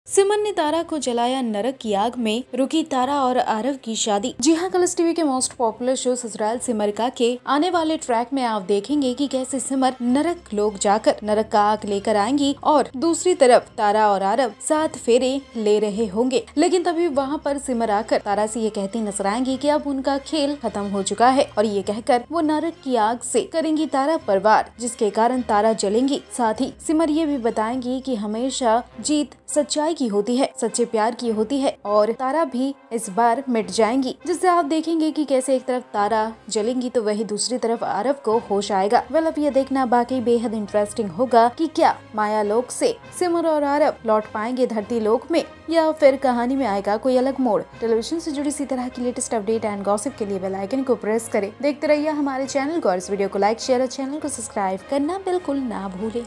सिमर ने तारा को जलाया, नरक की आग में रुकी तारा और आरव की शादी। जी हाँ, कलर्स टीवी के most popular show Sasural Simar का के आने वाले ट्रैक में आप देखेंगे कि कैसे सिमर नरक लोग जाकर नरक का आग लेकर आएंगी और दूसरी तरफ तारा और आरव 7 फेरे ले रहे होंगे। लेकिन तभी वहाँ पर सिमर आकर तारा से ये कहती नजर आएंगी कि अब उनका खेल खत्म हो चुका है और ये कहकर वो नरक की आग से करेंगी तारा पर वार, जिसके कारण तारा जलेंगी। साथ ही सिमर ये भी बताएंगी कि हमेशा जीत सच्चाई की होती है, सच्चे प्यार की होती है और तारा भी इस बार मिट जाएंगी, जिससे आप देखेंगे कि कैसे एक तरफ तारा जलेंगी तो वही दूसरी तरफ आरव को होश आएगा। वेल, अब ये देखना बाकी बेहद इंटरेस्टिंग होगा कि क्या माया लोक से सिमर और आरव लौट पाएंगे धरती लोक में या फिर कहानी में आएगा कोई अलग मोड़। टेलीविजन से जुड़ी इसी तरह की लेटेस्ट अपडेट एंड गॉसिप के लिए बेल आइकन को प्रेस करें। देखते रहिए हमारे चैनल को और इस वीडियो को लाइक, शेयर और चैनल को सब्सक्राइब करना बिल्कुल ना भूलें।